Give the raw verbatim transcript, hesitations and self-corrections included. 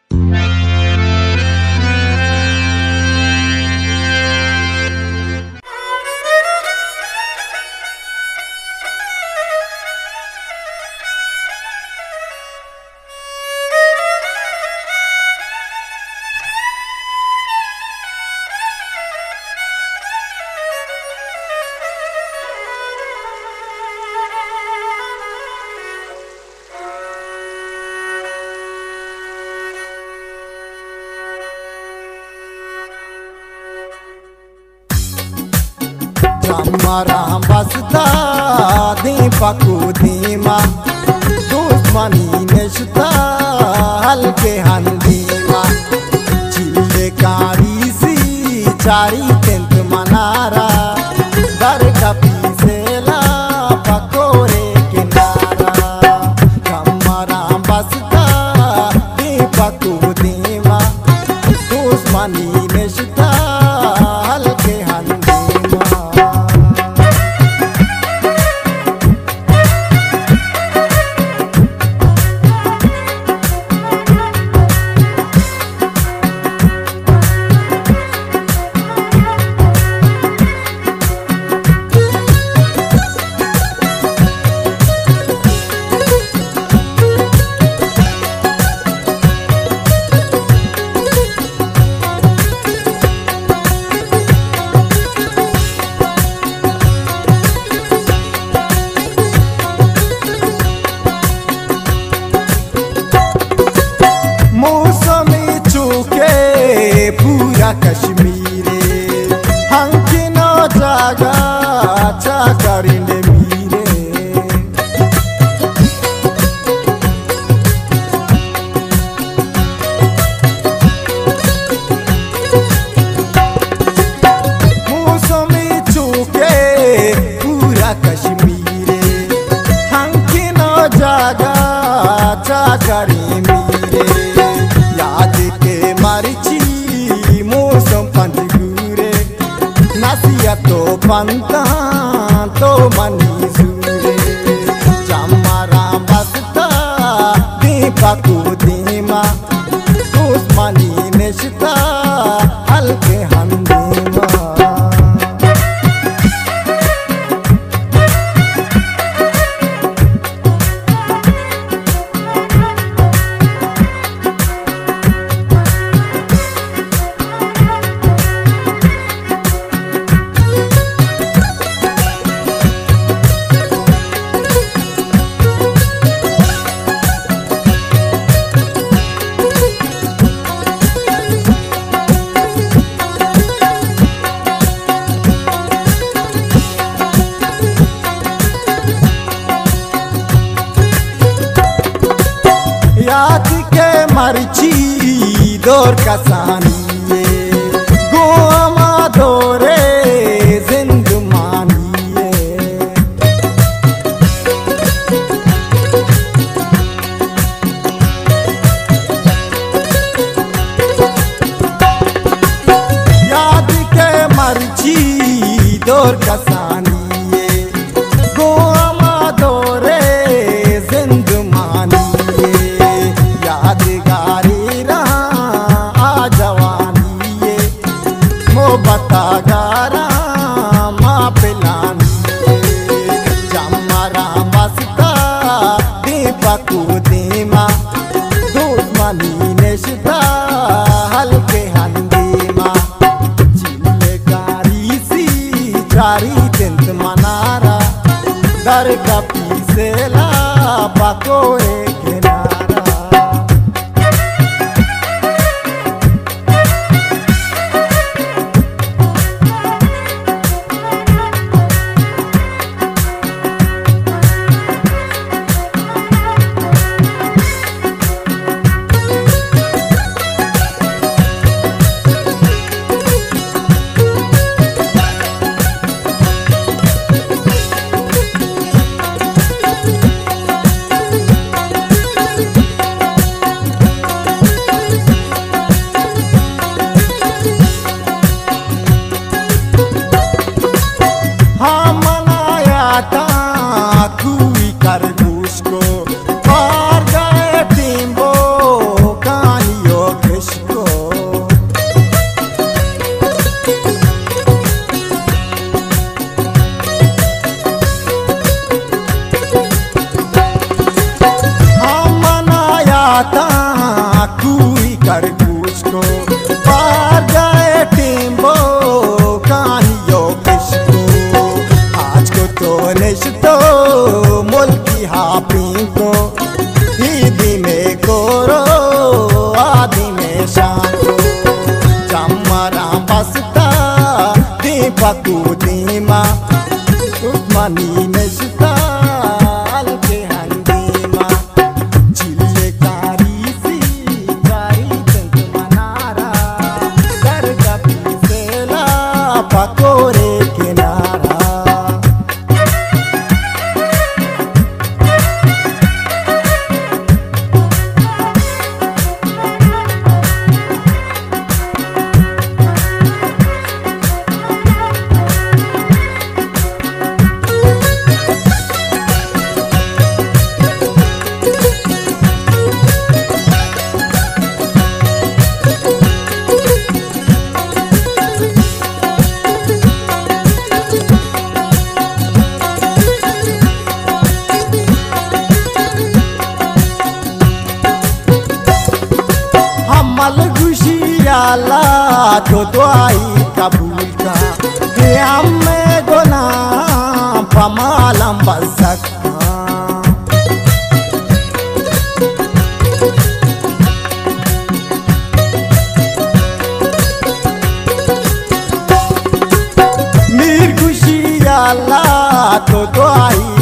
Jamara basda दीपकु दीमा दुश्मनी नेशता हल्के हंदीमा चिल्ले कारी सी चारी तेंत मनारा दर कपी सेला पकोरे किनारा jamara basda दीपकु दीमा दुश्मनी नेशता हल्के कश्मीरे हंकी नो जागा चाकरिने मीरे मौसमी चूके पूरा कश्मीरे हंकी नो जागा चाकरी मीरे याद के मरची मौसम पंजगुरे नसिया तो पंता तो मनी सूरे jamara basda दीपकु दीमा दुश्मनी नेशता हल्के हंदीमा याद के मरची दौर कसानी गोमा दौरे जिंदमानी याद के मरची दौर कसानी गोमा दौरे जिंदमानी यादगारी रहा आ जवानी मोहब्बता गारा माँ पिलानी jamara basda दीपकु दीमा दुश्मनी नेशता हल्के हंदीमा चिल्ले कारी सी चारी तेंत मनारा दर कपी सेला पकोरे आला तो दुआई कबूल का कि हमें गुनाह पमालम बसक मीर खुशी आला तो दुआई